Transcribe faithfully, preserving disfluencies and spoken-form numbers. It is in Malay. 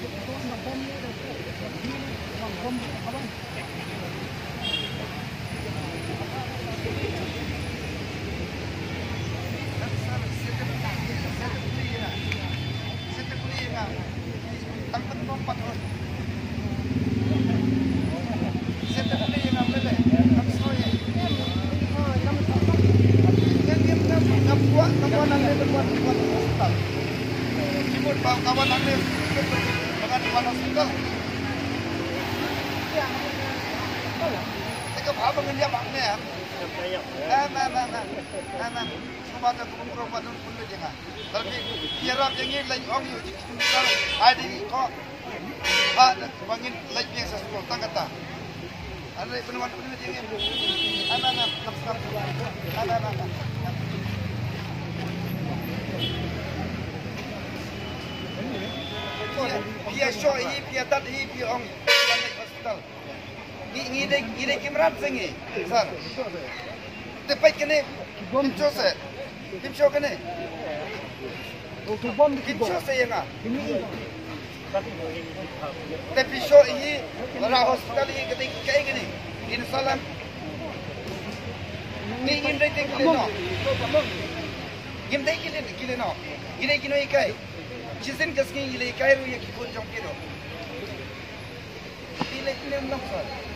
kawan anda dengan kawan hospital. Saya apa dengan dia maknya? Ah, nah, nah, nah, nah, nah. Kepada kumpulan pun jangan. Tapi biarlah yang ini lagi orang itu ada kok ada bangin lagi yang sesuatu tangga tak. Ada penemuan-penemuan yang ini. Ah, nah, nah, nah, nah, nah, nah. Pia show ini, pia tat ini, pia ong, pia naik hospital. Ni ni dek ni dek kemerat sengi, sir. Tepat kene, kim show se, kim show kene. Kim show se yang ah. Tapi show ini, lara hospital ini ketik kayak gini, ini salam. Ni ingin dek kile no, ingin dek kile kile no, ini kino ikai. Jisin kasih ini ikai ru ya kikun jom kiro. Ini lekne enam sal.